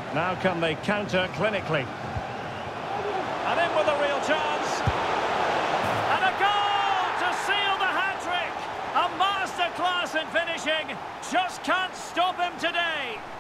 Now can they counter clinically? And in with a real chance. And a goal to seal the hat-trick. A masterclass in finishing. Just can't stop him today.